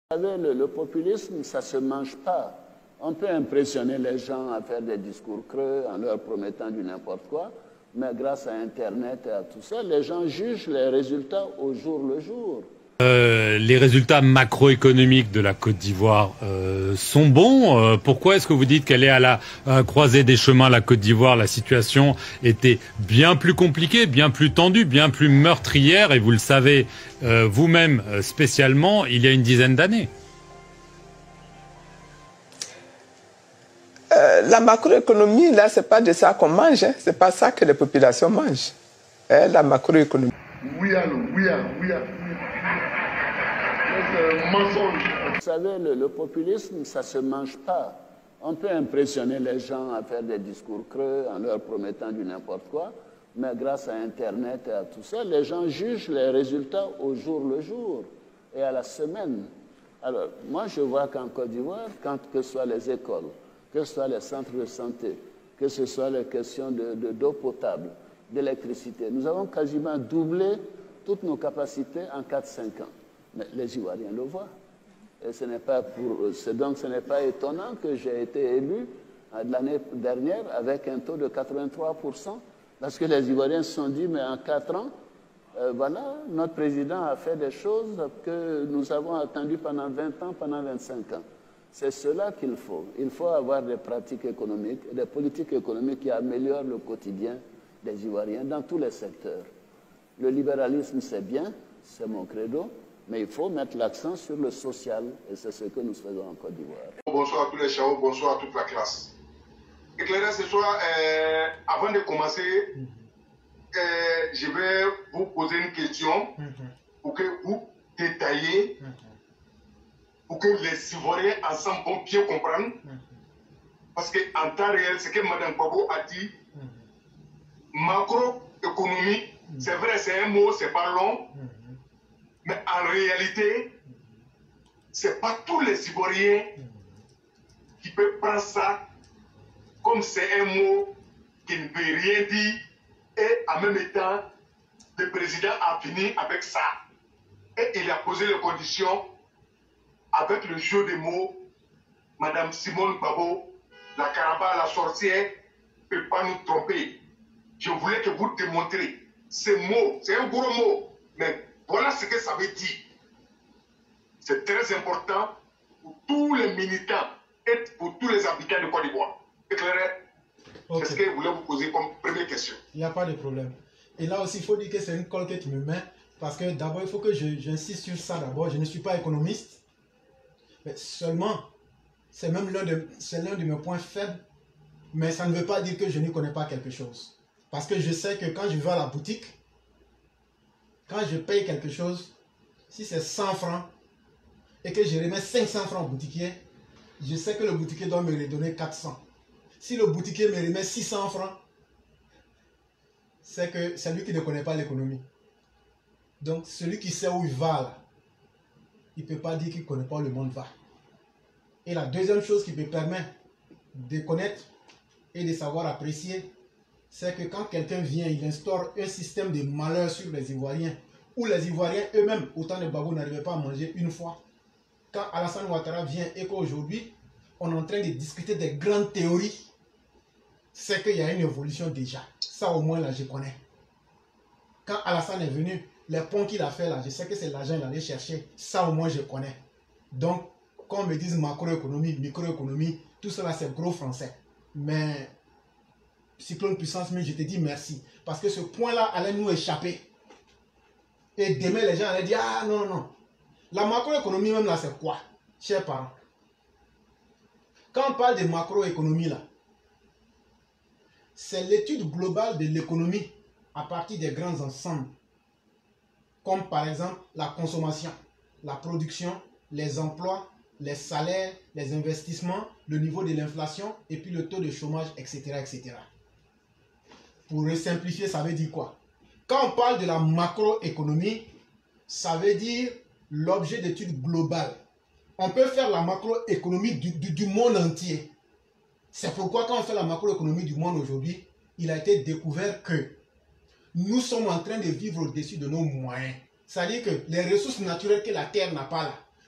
Vous savez, le populisme, ça ne se mange pas. On peut impressionner les gens à faire des discours creux en leur promettant du n'importe quoi, mais grâce à Internet et à tout ça, les gens jugent les résultats au jour le jour. Les résultats macroéconomiques de la Côte d'Ivoire sont bons. Pourquoi est-ce que vous dites qu'elle est à la croisée des chemins, la Côte d'Ivoire? La situation était bien plus compliquée, bien plus tendue, bien plus meurtrière, et vous le savez vous-même spécialement, il y a une dizaine d'années. La macroéconomie, là, c'est pas de ça qu'on mange, hein. C'est pas ça que les populations mangent. La macroéconomie. Oui. Vous savez, le populisme, ça ne se mange pas. On peut impressionner les gens à faire des discours creux en leur promettant du n'importe quoi, mais grâce à Internet et à tout ça, les gens jugent les résultats au jour le jour et à la semaine. Alors, moi, je vois qu'en Côte d'Ivoire, que ce soit les écoles, que ce soit les centres de santé, que ce soit les questions d'eau potable, d'électricité, nous avons quasiment doublé toutes nos capacités en 4-5 ans. Mais les Ivoiriens le voient. Et donc ce n'est pas étonnant que j'ai été élu l'année dernière avec un taux de 83%, parce que les Ivoiriens se sont dit, mais en 4 ans, voilà, notre président a fait des choses que nous avons attendues pendant 20 ans, pendant 25 ans. C'est cela qu'il faut. Il faut avoir des pratiques économiques, des politiques économiques qui améliorent le quotidien des Ivoiriens dans tous les secteurs. Le libéralisme, c'est bien, c'est mon credo, mais il faut mettre l'accent sur le social, et c'est ce que nous faisons en Côte d'Ivoire. Bonsoir à tous les chaos, bonsoir à toute la classe. Éclairez ce soir, avant de commencer, je vais vous poser une question pour que vous détaillez, pour que les Ivoiriens ensemble vont bien comprendre. Parce qu'en temps réel, ce que Mme Gbagbo a dit, macroéconomie, c'est vrai, c'est un mot, c'est pas long. Mais en réalité, ce n'est pas tous les Ivoiriens qui peuvent prendre ça comme c'est un mot qui ne veut rien dire et en même temps, le président a fini avec ça. Et il a posé les conditions avec le jeu de mots. Madame Simone Gbagbo, la Karaba, la sorcière, ne peut pas nous tromper. Je voulais que vous démontriez ce mot, c'est un gros mot, mais voilà ce que ça veut dire. C'est très important pour tous les militants et pour tous les habitants de Côte d'Ivoire. Éclairé, okay. C'est ce que je voulais vous poser comme première question. Il n'y a pas de problème. Et là aussi, il faut dire que c'est une colle que tu me mets, parce que d'abord, il faut que j'insiste sur ça d'abord. Je ne suis pas économiste, mais seulement, c'est même l'un de mes points faibles, mais ça ne veut pas dire que je ne connais pas quelque chose. Parce que je sais que quand je vais à la boutique, quand je paye quelque chose, si c'est 100 francs et que je remets 500 francs au boutiquier, je sais que le boutiquier doit me redonner 400. Si le boutiquier me remet 600 francs, c'est que c'est lui qui ne connaît pas l'économie. Donc celui qui sait où il va, là, il ne peut pas dire qu'il ne connaît pas où le monde va. Et la deuxième chose qui me permet de connaître et de savoir apprécier, c'est que quand quelqu'un vient, il instaure un système de malheur sur les Ivoiriens, où les Ivoiriens eux-mêmes, au temps de Gbagbo, n'arrivaient pas à manger une fois. Quand Alassane Ouattara vient et qu'aujourd'hui, on est en train de discuter des grandes théories, c'est qu'il y a une évolution déjà. Ça au moins là, je connais. Quand Alassane est venu, les ponts qu'il a fait là, je sais que c'est l'argent qu'il allait chercher. Ça au moins je connais. Donc, quand on me dit macroéconomie, microéconomie, tout cela c'est gros français. Mais cyclone puissance 1000, je te dis merci. Parce que ce point-là allait nous échapper. Et demain, les gens allaient dire, ah non. La macroéconomie même là, c'est quoi, chers parents? Quand on parle de macroéconomie là, c'est l'étude globale de l'économie à partir des grands ensembles. Comme par exemple la consommation, la production, les emplois, les salaires, les investissements, le niveau de l'inflation et puis le taux de chômage, etc., etc. Pour simplifier, ça veut dire quoi? Quand on parle de la macroéconomie, ça veut dire l'objet d'étude globale. On peut faire la macroéconomie du monde entier. C'est pourquoi quand on fait la macroéconomie du monde aujourd'hui, il a été découvert que nous sommes en train de vivre au-dessus de nos moyens. C'est-à-dire que les ressources naturelles que la Terre n'a pas là,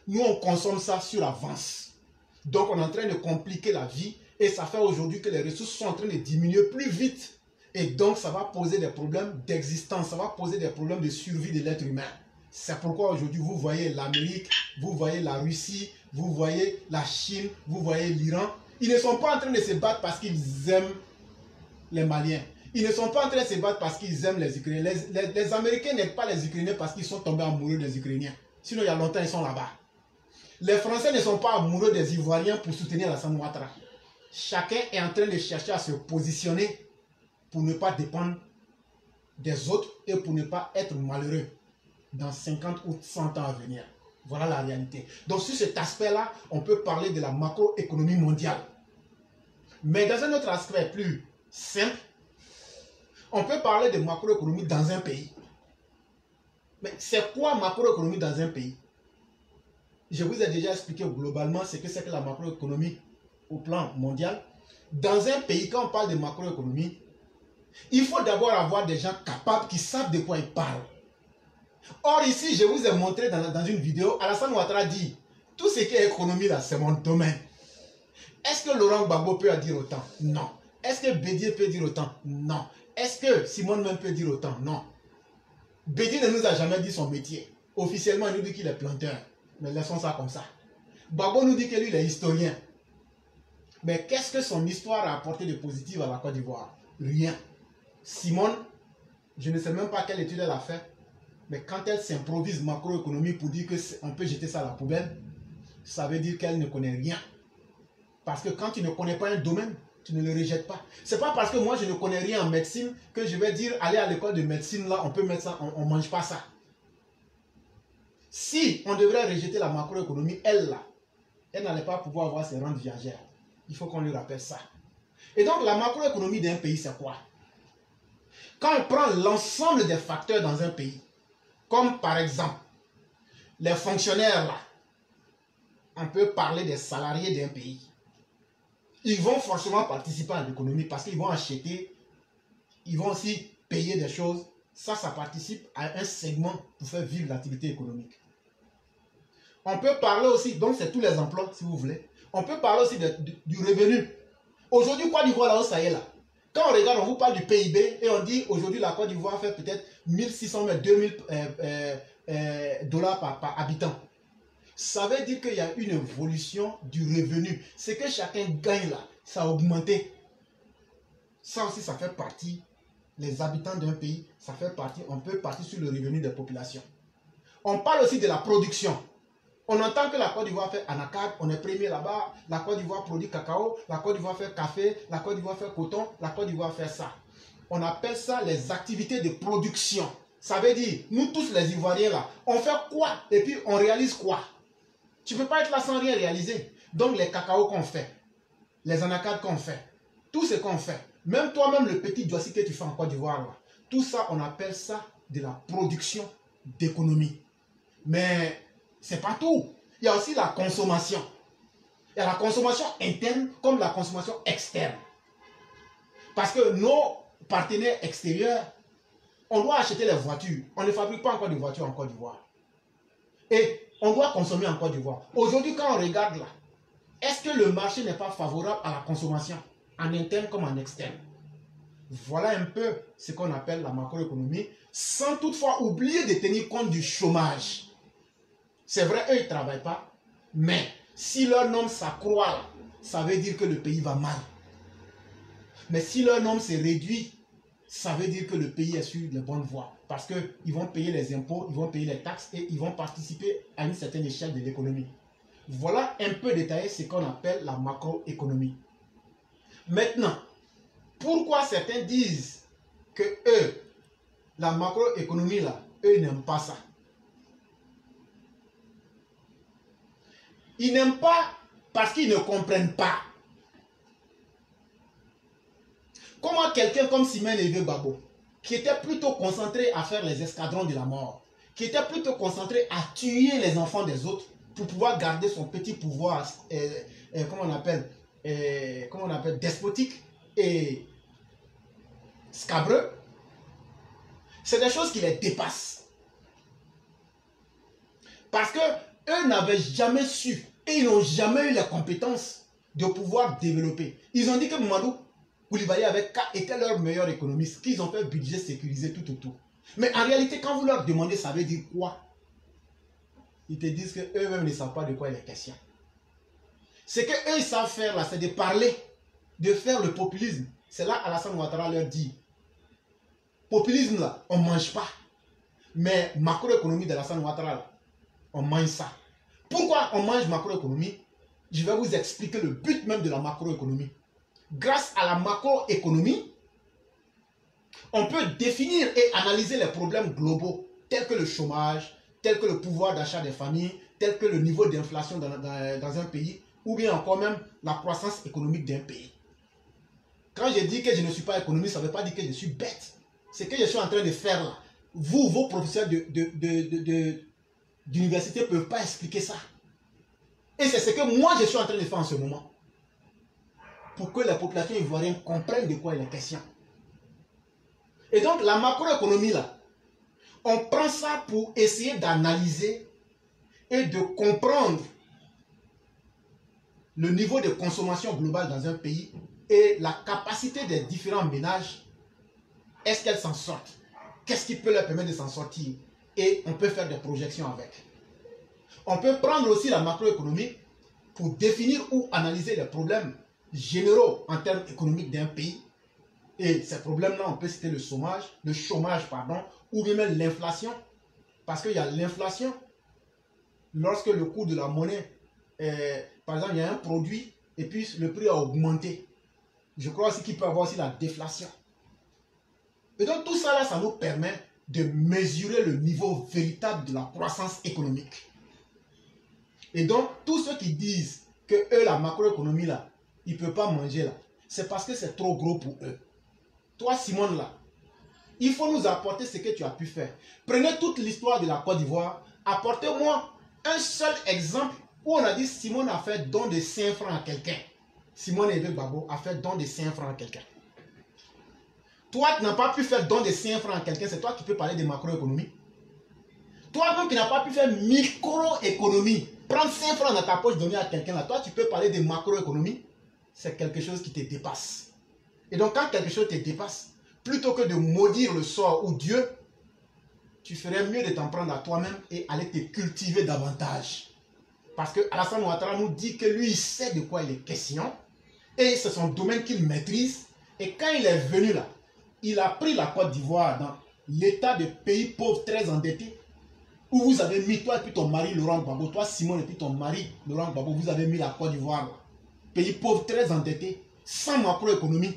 Nous, on consomme ça sur avance. Donc, on est en train de compliquer la vie et ça fait aujourd'hui que les ressources sont en train de diminuer plus vite. Et donc, ça va poser des problèmes d'existence, ça va poser des problèmes de survie de l'être humain. C'est pourquoi aujourd'hui, vous voyez l'Amérique, vous voyez la Russie, vous voyez la Chine, vous voyez l'Iran. Ils ne sont pas en train de se battre parce qu'ils aiment les Maliens. Ils ne sont pas en train de se battre parce qu'ils aiment les Ukrainiens. Les Américains n'aident pas les Ukrainiens parce qu'ils sont tombés amoureux des Ukrainiens. Sinon, il y a longtemps, ils sont là-bas. Les Français ne sont pas amoureux des Ivoiriens pour soutenir Alassane Ouattara. Chacun est en train de chercher à se positionner pour ne pas dépendre des autres et pour ne pas être malheureux dans 50 ou 100 ans à venir. Voilà la réalité. Donc sur cet aspect-là, on peut parler de la macroéconomie mondiale. Mais dans un autre aspect plus simple, on peut parler de macroéconomie dans un pays. Mais c'est quoi macroéconomie dans un pays? Je vous ai déjà expliqué globalement ce que c'est que la macroéconomie au plan mondial. Dans un pays, quand on parle de macroéconomie, il faut d'abord avoir des gens capables qui savent de quoi ils parlent. Or ici, je vous ai montré dans une vidéo, Alassane Ouattara dit, tout ce qui est économie là, c'est mon domaine. Est-ce que Laurent Gbagbo peut en dire autant? Non. Est-ce que Bédié peut dire autant? Non. Est-ce que Simone même peut dire autant? Non. Bédié ne nous a jamais dit son métier. Officiellement, il nous dit qu'il est planteur. Mais laissons ça comme ça. Gbagbo nous dit que lui, il est historien. Mais qu'est-ce que son histoire a apporté de positif à la Côte d'Ivoire? Rien. Simone, je ne sais même pas quelle étude elle a fait. Mais quand elle s'improvise macroéconomie pour dire qu'on peut jeter ça à la poubelle, ça veut dire qu'elle ne connaît rien. Parce que quand tu ne connais pas un domaine, tu ne le rejettes pas. C'est pas parce que moi je ne connais rien en médecine que je vais dire allez à l'école de médecine là, on peut mettre ça, on ne mange pas ça. Si on devrait rejeter la macroéconomie, elle là, elle n'allait pas pouvoir avoir ses rentes viagères. Il faut qu'on lui rappelle ça. Et donc la macroéconomie d'un pays, c'est quoi? Quand on prend l'ensemble des facteurs dans un pays, comme par exemple les fonctionnaires là, on peut parler des salariés d'un pays. Ils vont forcément participer à l'économie parce qu'ils vont acheter, ils vont aussi payer des choses. Ça participe à un segment pour faire vivre l'activité économique. On peut parler aussi, donc c'est tous les emplois si vous voulez. On peut parler aussi du revenu. Aujourd'hui, Côte d'Ivoire, là où ça y est là. Quand on regarde, on vous parle du PIB et on dit aujourd'hui la Côte d'Ivoire fait peut-être 1600 mais 2000 dollars par habitant. Ça veut dire qu'il y a une évolution du revenu. Ce que chacun gagne là, ça a augmenté. Ça aussi, ça fait partie. Les habitants d'un pays, ça fait partie. On peut partir sur le revenu des populations. On parle aussi de la production. On entend que la Côte d'Ivoire fait anacarde, on est premier là-bas. La Côte d'Ivoire produit cacao, la Côte d'Ivoire fait café, la Côte d'Ivoire fait coton, la Côte d'Ivoire fait ça. On appelle ça les activités de production. Ça veut dire, nous tous les Ivoiriens là, on fait quoi et puis on réalise quoi? Tu ne peux pas être là sans rien réaliser. Donc les cacao qu'on fait, les anacardes qu'on fait, tout ce qu'on fait, même toi-même le petit dossier que tu fais en Côte d'Ivoire là, tout ça on appelle ça de la production d'économie. Mais c'est pas tout. Il y a aussi la consommation. Il y a la consommation interne comme la consommation externe. Parce que nos partenaires extérieurs, on doit acheter les voitures. On ne fabrique pas encore de voitures en Côte d'Ivoire. Et on doit consommer en Côte d'Ivoire. Aujourd'hui, quand on regarde là, est-ce que le marché n'est pas favorable à la consommation, en interne comme en externe? Voilà un peu ce qu'on appelle la macroéconomie, sans toutefois oublier de tenir compte du chômage. C'est vrai, eux, ils ne travaillent pas, mais si leur nombre s'accroît, ça veut dire que le pays va mal. Mais si leur nombre se réduit, ça veut dire que le pays est sur les bonnes voies. Parce qu'ils vont payer les impôts, ils vont payer les taxes et ils vont participer à une certaine échelle de l'économie. Voilà un peu détaillé ce qu'on appelle la macroéconomie. Maintenant, pourquoi certains disent que eux, la macroéconomie là, eux n'aiment pas ça? Ils n'aiment pas parce qu'ils ne comprennent pas. Comment quelqu'un comme Simone Gbagbo, qui était plutôt concentré à faire les escadrons de la mort, qui était plutôt concentré à tuer les enfants des autres pour pouvoir garder son petit pouvoir, comment on appelle, despotique et scabreux, c'est des choses qui les dépassent. Parce que eux n'avaient jamais su et ils n'ont jamais eu les compétences de pouvoir développer. Ils ont dit que Mamadou Koulibaly était leur meilleur économiste, qu'ils ont fait budget sécurisé tout autour. Mais en réalité, quand vous leur demandez, ça veut dire quoi? Ils te disent qu'eux-mêmes ne savent pas de quoi il est question. Ce qu'eux ils savent faire là, c'est de parler, de faire le populisme. C'est là Alassane Ouattara leur dit, populisme là, on ne mange pas. Mais macroéconomie d'Alassane Ouattara là, on mange ça. Pourquoi on mange macroéconomie? Je vais vous expliquer le but même de la macroéconomie. Grâce à la macroéconomie, on peut définir et analyser les problèmes globaux, tels que le chômage, tels que le pouvoir d'achat des familles, tels que le niveau d'inflation dans un pays, ou bien encore même la croissance économique d'un pays. Quand je dis que je ne suis pas économiste, ça ne veut pas dire que je suis bête. Ce que je suis en train de faire là, vous, vos professeurs d'université ne peuvent pas expliquer ça. Et c'est ce que moi je suis en train de faire en ce moment. Pour que la population ivoirienne comprenne de quoi il est question. Et donc la macroéconomie là, on prend ça pour essayer d'analyser et de comprendre le niveau de consommation globale dans un pays et la capacité des différents ménages. Est-ce qu'elles s'en sortent? Qu'est-ce qui peut leur permettre de s'en sortir? Et on peut faire des projections avec. On peut prendre aussi la macroéconomie pour définir ou analyser les problèmes généraux en termes économiques d'un pays. Et ces problèmes-là, on peut citer le chômage, ou bien même l'inflation. Parce qu'il y a l'inflation. Lorsque le coût de la monnaie, par exemple, il y a un produit et puis le prix a augmenté. Je crois aussi qu'il peut y avoir aussi la déflation. Et donc tout ça là, ça nous permet de mesurer le niveau véritable de la croissance économique. Et donc tous ceux qui disent que eux, la macroéconomie là, ils ne peuvent pas manger là, c'est parce que c'est trop gros pour eux. Toi Simone là, il faut nous apporter ce que tu as pu faire. Prenez toute l'histoire de la Côte d'Ivoire, apportez-moi un seul exemple où on a dit Simone a fait don de 5 francs à quelqu'un. Simone Eve Gbagbo a fait don de 5 francs à quelqu'un. Toi, tu n'as pas pu faire don de 5 francs à quelqu'un, c'est toi qui peux parler de macroéconomie. Toi-même qui n'as pas pu faire microéconomie, prendre 5 francs dans ta poche, donner à quelqu'un là, toi tu peux parler de macroéconomie, c'est quelque chose qui te dépasse. Et donc quand quelque chose te dépasse, plutôt que de maudire le sort ou Dieu, tu ferais mieux de t'en prendre à toi-même et aller te cultiver davantage. Parce que Alassane Ouattara nous dit que lui, il sait de quoi il est question, et c'est son domaine qu'il maîtrise, et quand il est venu là, il a pris la Côte d'Ivoire dans l'état de pays pauvre très endetté, où vous avez mis, toi et puis ton mari Laurent Gbagbo, toi Simone et puis ton mari Laurent Gbagbo, vous avez mis la Côte d'Ivoire là, pays pauvre très endetté, sans macroéconomie.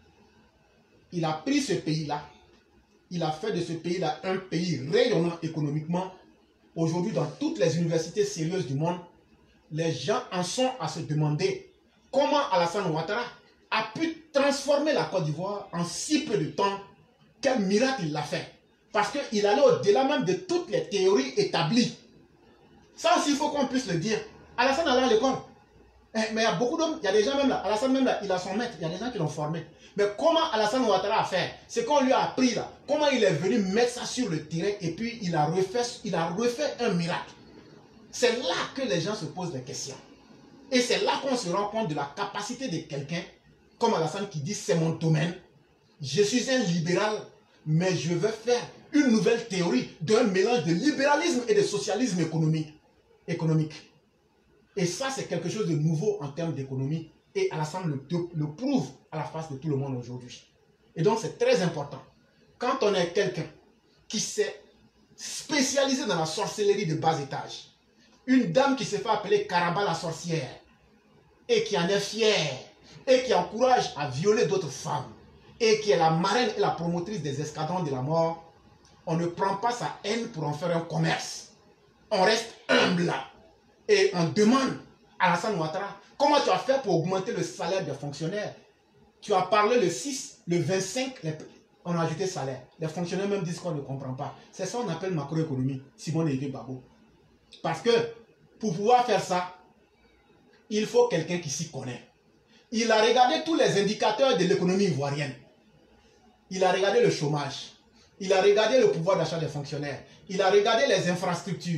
Il a pris ce pays-là, il a fait de ce pays-là un pays rayonnant économiquement. Aujourd'hui, dans toutes les universités sérieuses du monde, les gens en sont à se demander comment Alassane Ouattara a pu transformer la Côte d'Ivoire en si peu de temps. Quel miracle il l'a fait. Parce qu'il allait au-delà même de toutes les théories établies. Ça aussi, il faut qu'on puisse le dire. Alassane allait à l'école. Mais il y a beaucoup d'hommes, il y a des gens même là. Alassane même là, il a son maître. Il y a des gens qui l'ont formé. Mais comment Alassane Ouattara a fait? C'est qu'on lui a appris là. Comment il est venu mettre ça sur le terrain et puis il a refait un miracle. C'est là que les gens se posent des questions. Et c'est là qu'on se rend compte de la capacité de quelqu'un comme Alassane qui dit c'est mon domaine. Je suis un libéral, mais je veux faire une nouvelle théorie d'un mélange de libéralisme et de socialisme économique. Et ça, c'est quelque chose de nouveau en termes d'économie. Et Alassane le prouve à la face de tout le monde aujourd'hui. Et donc, c'est très important. Quand on est quelqu'un qui s'est spécialisé dans la sorcellerie de bas étage, une dame qui se fait appeler Karaba la sorcière, et qui en est fière, et qui encourage à violer d'autres femmes, et qui est la marraine et la promotrice des escadrons de la mort, on ne prend pas sa haine pour en faire un commerce. On reste humble là. Et on demande à Alassane Ouattara, comment tu as fait pour augmenter le salaire des fonctionnaires? Tu as parlé le 6, le 25, on a ajouté salaire. Les fonctionnaires même disent qu'on ne comprend pas. C'est ça qu'on appelle macroéconomie, Simone Eve Gbagbo. Parce que pour pouvoir faire ça, il faut quelqu'un qui s'y connaît. Il a regardé tous les indicateurs de l'économie ivoirienne. Il a regardé le chômage. Il a regardé le pouvoir d'achat des fonctionnaires. Il a regardé les infrastructures.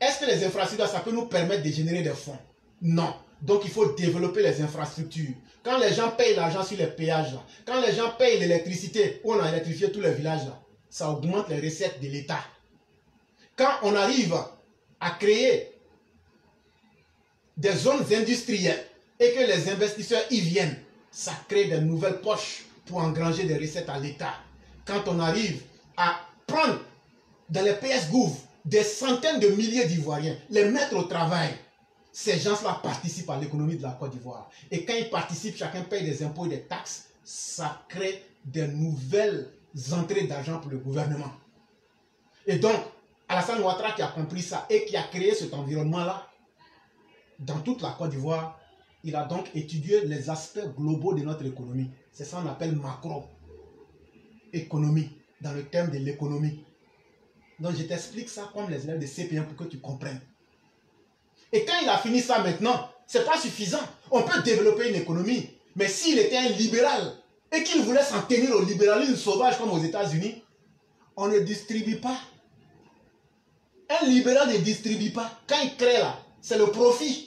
Est-ce que les infrastructures, ça peut nous permettre de générer des fonds? Non. Donc, il faut développer les infrastructures. Quand les gens payent l'argent sur les péages, là, quand les gens payent l'électricité, où on a électrifié tous les villages, là, ça augmente les recettes de l'État. Quand on arrive à créer des zones industrielles et que les investisseurs y viennent, ça crée de nouvelles poches pour engranger des recettes à l'État. Quand on arrive à prendre dans les PS Gouv des centaines de milliers d'Ivoiriens, les mettre au travail, ces gens-là participent à l'économie de la Côte d'Ivoire. Et quand ils participent, chacun paye des impôts et des taxes, ça crée de nouvelles entrées d'argent pour le gouvernement. Et donc, Alassane Ouattara qui a compris ça et qui a créé cet environnement-là, dans toute la Côte d'Ivoire, il a donc étudié les aspects globaux de notre économie. C'est ça qu'on appelle macroéconomie, dans le thème de l'économie. Donc je t'explique ça comme les élèves de CP1 pour que tu comprennes. Et quand il a fini ça maintenant, ce n'est pas suffisant. On peut développer une économie, mais s'il était un libéral et qu'il voulait s'en tenir au libéralisme sauvage comme aux États-Unis, on ne distribue pas. Un libéral ne distribue pas. Quand il crée là, c'est le profit.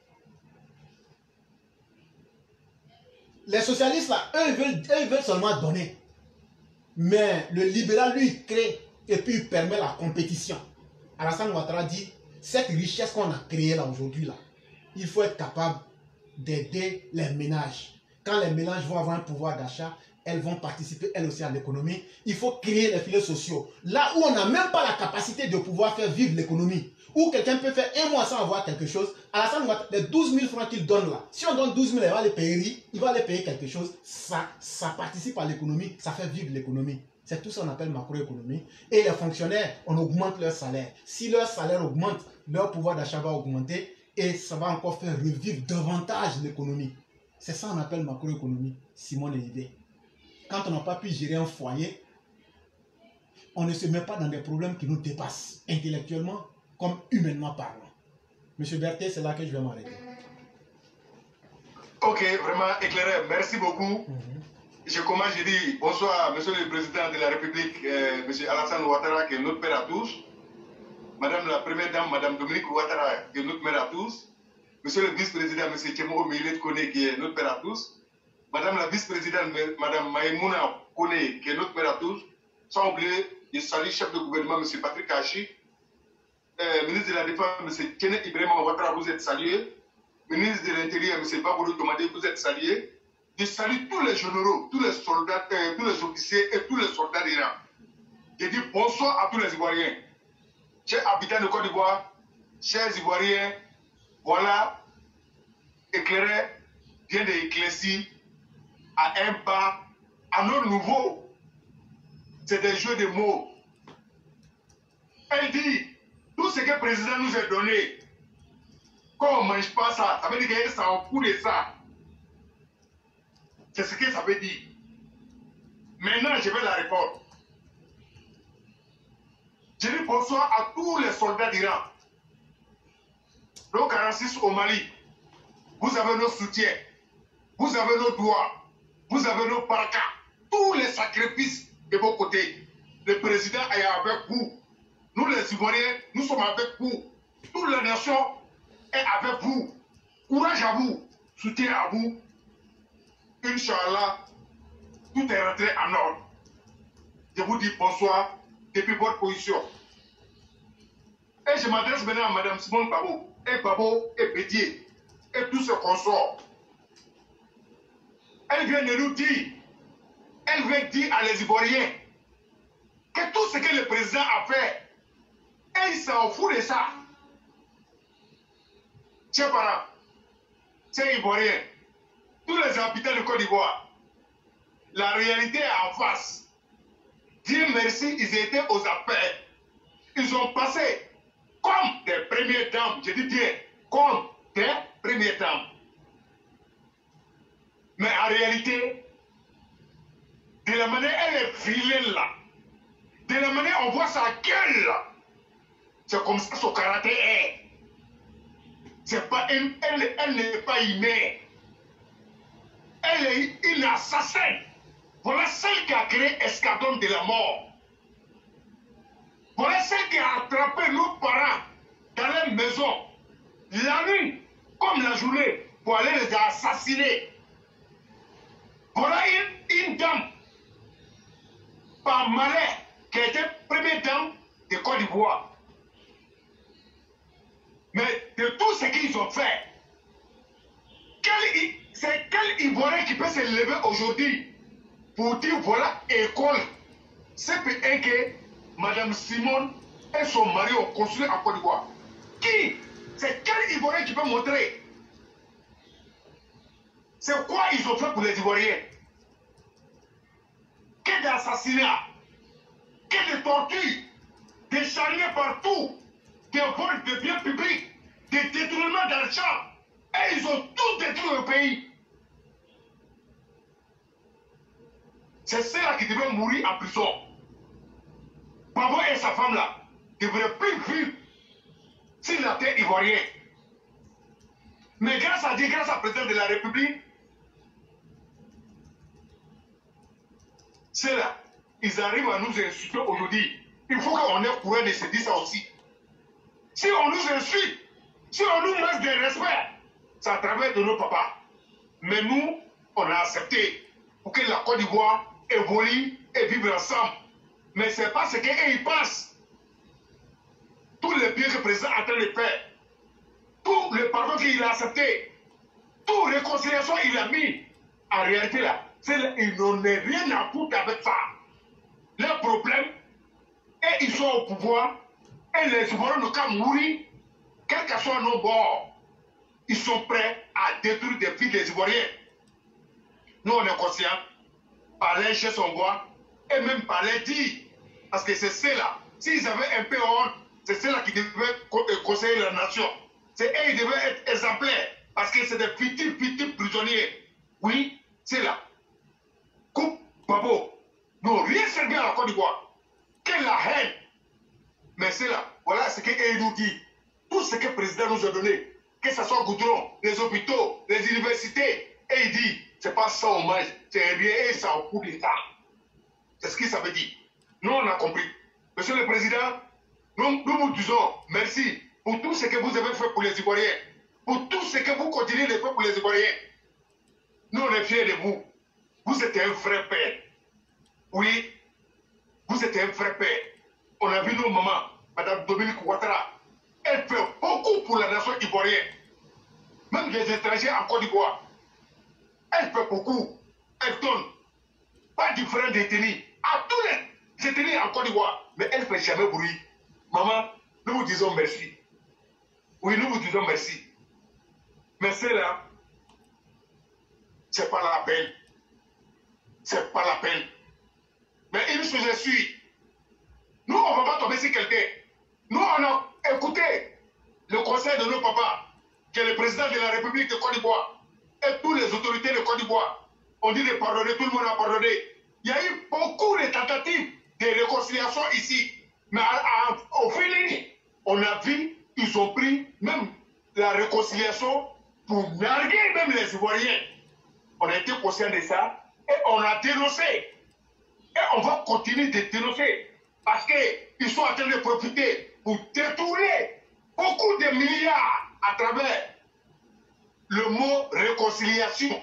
Les socialistes là, eux veulent seulement donner. Mais le libéral, lui, il crée et puis il permet la compétition. Alassane Ouattara dit, cette richesse qu'on a créée là aujourd'hui là, il faut être capable d'aider les ménages. Quand les ménages vont avoir un pouvoir d'achat, elles vont participer elles aussi à l'économie. Il faut créer les filets sociaux. Là où on n'a même pas la capacité de pouvoir faire vivre l'économie, où quelqu'un peut faire un mois sans avoir quelque chose, Alassane Ouattara, les 12 000 francs qu'il donne là, si on donne 12 000, il va les payer, il va les payer quelque chose, ça participe à l'économie, ça fait vivre l'économie. C'est tout ça qu'on appelle macroéconomie. Et les fonctionnaires, on augmente leur salaire. Si leur salaire augmente, leur pouvoir d'achat va augmenter et ça va encore faire revivre davantage l'économie. C'est ça qu'on appelle macroéconomie, Simone Eidé. Quand on n'a pas pu gérer un foyer, on ne se met pas dans des problèmes qui nous dépassent, intellectuellement comme humainement parlant. Monsieur Berthet, c'est là que je vais m'arrêter. Ok, vraiment éclairé. Merci beaucoup. Je commence, je dis bonsoir, Monsieur le Président de la République, Monsieur Alassane Ouattara, qui est notre père à tous. Madame la Première Dame, Madame Dominique Ouattara, qui est notre mère à tous. Monsieur le Vice-Président, Monsieur Tchemoro Millet Kone, qui est notre père à tous. Madame la Vice-Présidente, Madame Maïmouna Kone, qui est notre mère à tous. Sans oublier, je salue chef de gouvernement, Monsieur Patrick Kachi. Ministre de la Défense, Monsieur Kenneth Ibrahim Ouattara, vous êtes salué. Ministre de l'Intérieur, Monsieur Baboulou Tomadé, vous êtes salué. Je salue tous les généraux, tous les soldats, tous les officiers et tous les soldats d'Iran. Je dis bonsoir à tous les Ivoiriens. Chers habitants de Côte d'Ivoire, chers Ivoiriens, voilà, éclairé vient d'éclaircir à un pas, à nos nouveaux. C'est des jeux de mots. Elle dit, tout ce que le président nous a donné, quand on ne mange pas ça, ça veut dire qu'il s'en fout de ça. C'est ce que ça veut dire. Maintenant, je vais la répondre. Je dis bonsoir à tous les soldats d'Iran. Le 46 au Mali, vous avez nos soutiens, vous avez nos droits, vous avez nos parakas, tous les sacrifices de vos côtés. Le président est avec vous. Nous les Ivoiriens, nous sommes avec vous. Toute la nation est avec vous. Courage à vous, soutien à vous. Inch'Allah, tout est rentré en ordre. Je vous dis bonsoir depuis votre position. Et je m'adresse maintenant à Mme Simone Babo et Bédier et tous ses consorts. Elle vient de nous dire, elle vient dire à les Ivoiriens que tout ce que le président a fait, et il s'en fout de ça. Chers parents, chers Ivoiriens, tous les habitants de Côte d'Ivoire, la réalité est en face. Dieu merci, ils étaient aux affaires. Ils ont passé comme des premières dames, je dis bien, comme des premières dames. Mais en réalité, de la manière elle est vilaine là, de la manière on voit sa gueule là, c'est comme ça son caractère est. C'est pas elle n'est pas humaine. Elle est une assassin. Voilà celle qui a créé Escadron de la mort. Voilà celle qui a attrapé nos parents dans leur maison, la nuit comme la journée, pour aller les assassiner. Voilà une dame, par malheur, qui était première dame de Côte d'Ivoire. Mais de tout ce qu'ils ont fait, c'est quel Ivoirien qui peut se lever aujourd'hui pour dire voilà école CP1 que Mme Simone et son mari ont construit en Côte d'Ivoire? Qui? C'est quel Ivoirien qui peut montrer? C'est quoi ils ont fait pour les Ivoiriens? Que d'assassinats, que de tortures, des charniers partout, des vols de biens publics, des détournements d'argent. Et ils ont tout détruit le pays. C'est ceux-là qui devaient mourir en prison. Babo et sa femme-là ne devraient plus vivre sur la terre ivoirienne. Mais grâce à Dieu, grâce au président de la République, ceux-là, ils arrivent à nous insulter aujourd'hui. Il faut qu'on ait courage de se dire ça aussi. Si on nous insulte, si on nous manque de respect, c'est à travers de nos papas. Mais nous, on a accepté pour que la Côte d'Ivoire évolue et vive ensemble. Mais ce n'est pas ce qu'ils pensent. Tous les biens que le président est en train de faire, tout le pardon qu'il a accepté, toute réconciliation qu'il a mis, en réalité là, ils n'ont rien à foutre avec ça. Leur problème, et ils sont au pouvoir, et les Ivoiriens n'ont qu'à mourir, quel que soit nos bords. Ils sont prêts à détruire des filles des Ivoiriens. Nous, on est conscients, par les gestes on voit, et même par les dits. Parce que c'est ceux-là, s'ils avaient un peu honte, c'est ceux-là qui devaient conseiller la nation. C'est eux qui devaient être exemplaires, parce que c'est des fictifs prisonniers. Oui, c'est là. Coupe, Babo, n'ont rien servi à la Côte d'Ivoire. Quelle la haine. Mais c'est là, voilà ce qu'ils nous disent. Tout ce que le président nous a donné, que ce soit goudron, les hôpitaux, les universités, et il dit, c'est pas ça hommage, c'est rien, et ça au coup d'État. C'est ce que ça veut dire. Nous, on a compris. Monsieur le Président, nous vous disons merci pour tout ce que vous avez fait pour les Ivoiriens, pour tout ce que vous continuez de faire pour les Ivoiriens. Nous, on est fiers de vous. Vous êtes un vrai père. Oui, vous êtes un vrai père. On a vu nos mamans, Mme Dominique Ouattara. Elle fait beaucoup pour la nation ivoirienne. Même les étrangers en Côte d'Ivoire. Elle fait beaucoup. Elle donne pas différents détenus à tous les détenus en Côte d'Ivoire. Mais elle ne fait jamais bruit. Maman, nous vous disons merci. Oui, nous vous disons merci. Mais cela, c'est pas la peine. C'est pas la peine. Mais une chose je suis. Nous, on ne va pas tomber sur quelqu'un. Nous, on a écouté le conseil de nos papas, qui est le président de la République de Côte d'Ivoire, et toutes les autorités de Côte d'Ivoire. On dit de pardonner, tout le monde a pardonné. Il y a eu beaucoup de tentatives de réconciliation ici. Mais au finish, on a vu, ils ont pris même la réconciliation pour narguer même les Ivoiriens. On a été conscient de ça et on a dénoncé. Et on va continuer de dénoncer. Parce qu'ils sont en train de profiter pour détourner beaucoup de milliards à travers le mot réconciliation.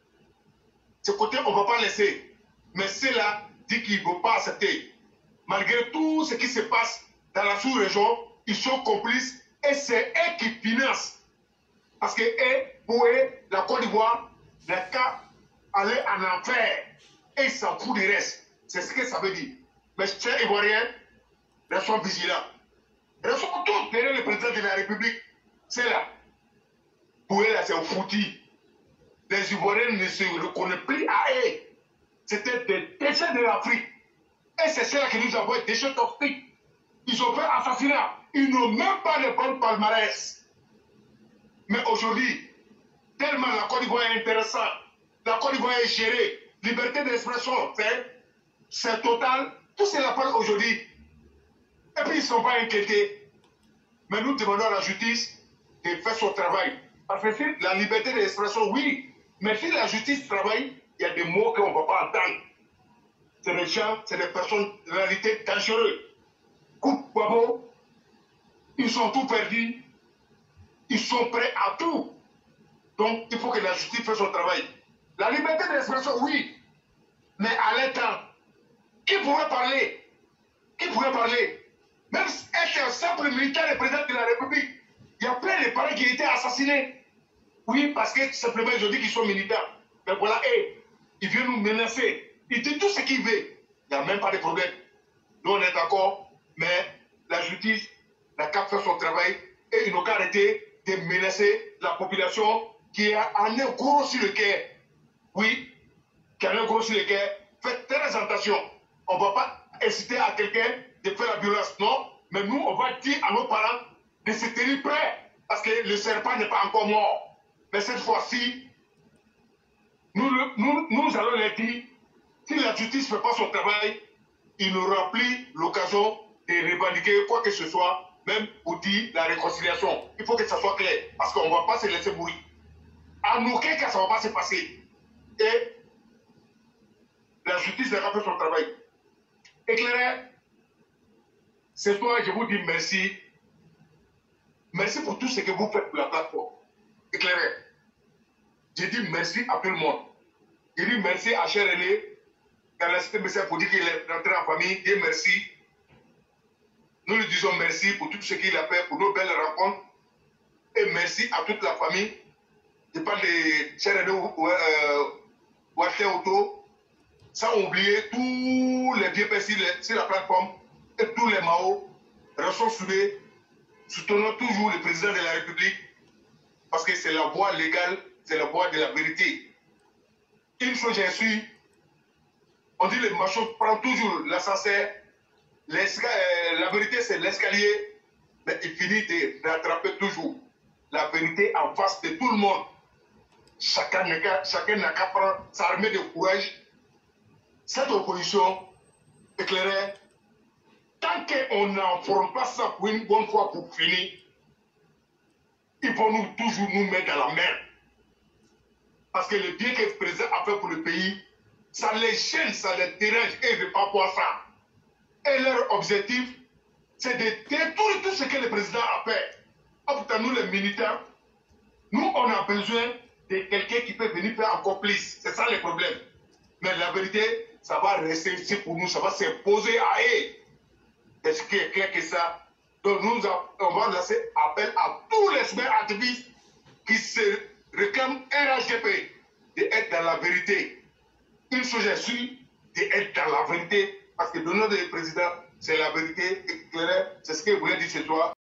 Ce côté, on ne va pas laisser. Mais ceux-là disent qu'ils ne vont pas accepter. Malgré tout ce qui se passe dans la sous-région, ils sont complices et c'est eux qui financent. Parce que eux, pour eux, la Côte d'Ivoire n'a qu'à aller en enfer. Et ils s'en foutent du reste. C'est ce que ça veut dire. Mais chers Ivoiriens, restons vigilants. Restons tous derrière le président de la République. C'est là. Pour eux, là, c'est au foutu. Les Ivoiriens ne se reconnaissent plus à eux. C'était des déchets de l'Afrique. Et c'est ceux-là qui nous envoient des déchets toxiques. Ils ont fait assassinat. Ils n'ont même pas de bon palmarès. Mais aujourd'hui, tellement la Côte d'Ivoire est intéressante, la Côte d'Ivoire est gérée, liberté d'expression, c'est total. Tout cela parle aujourd'hui. Et puis ils ne sont pas inquiétés. Mais nous demandons à la justice de faire son travail. Parce que si la liberté d'expression, oui. Mais si la justice travaille, il y a des mots qu'on ne va pas entendre. C'est des gens, c'est des personnes de réalité dangereuses. Coupe Babo, Ils ont tout perdu. Ils sont prêts à tout. Donc, il faut que la justice fasse son travail. La liberté d'expression, oui. Mais à l'instant, qui pourrait parler? Qui pourrait parler? Même être un simple militaire et président de la République, il y a plein de parents qui ont été assassinés. Oui, parce que simplement, ils ont dit qu'ils sont militaires. Mais voilà, ils viennent nous menacer. Ils disent tout ce qu'ils veulent. Il n'y a même pas de problème. Nous, on est d'accord, mais la justice n'a qu'à faire son travail et ils n'ont qu'à arrêter de menacer la population qui en est gros sur le quai. Oui, qui en est gros sur le quai. Faites très attention. On ne va pas inciter à quelqu'un de faire la violence, non. Mais nous, on va dire à nos parents de se tenir prêts parce que le serpent n'est pas encore mort. Mais cette fois-ci, nous allons leur dire, si la justice ne fait pas son travail, il n'aura plus l'occasion de revendiquer quoi que ce soit, même pour dire la réconciliation. Il faut que ça soit clair, parce qu'on ne va pas se laisser mourir. En aucun cas, ça ne va pas se passer. Et la justice n'a pas fait son travail. Éclairé, ce soir, je vous dis merci. Merci pour tout ce que vous faites pour la plateforme. Éclairé, je dis merci à tout le monde. Je dis merci à cher René, qui a laissé message pour dire qu'il est rentré en famille. Dieu merci. Nous lui disons merci pour tout ce qu'il a fait, pour nos belles rencontres. Et merci à toute la famille. Je parle de cher René Walter Auto, sans oublier tous les vieux pères sur la plateforme et tous les Mao. Restons soudés, soutenons toujours le président de la République parce que c'est la voie légale, c'est la voie de la vérité. Une chose j'ai su, on dit le macho prend toujours l'ascenseur, la vérité c'est l'escalier, mais il finit de rattraper toujours la vérité en face de tout le monde. Chacun n'a qu'à prendre sa armée de courage. Cette opposition éclairée, tant qu'on n'enforme pas ça pour une bonne fois pour finir, ils vont toujours nous mettre dans la merde. Parce que le bien que le président a fait pour le pays, ça les gêne, ça les dérange et ils ne veulent pas voir ça. Et leur objectif, c'est de détruire tout ce que le président a fait. Pourtant, nous les militaires, nous on a besoin de quelqu'un qui peut venir faire encore plus. C'est ça le problème. Mais la vérité, ça va rester ici pour nous, ça va s'imposer à eux. C'est ce qui est clair que ça. Donc on va lancer appel à tous les activistes qui se réclament RHDP d'être dans la vérité. Une chose est sûre, d'être dans la vérité, parce que le nom du président, c'est la vérité éclairée, c'est ce qu'il voulait dire ce soir.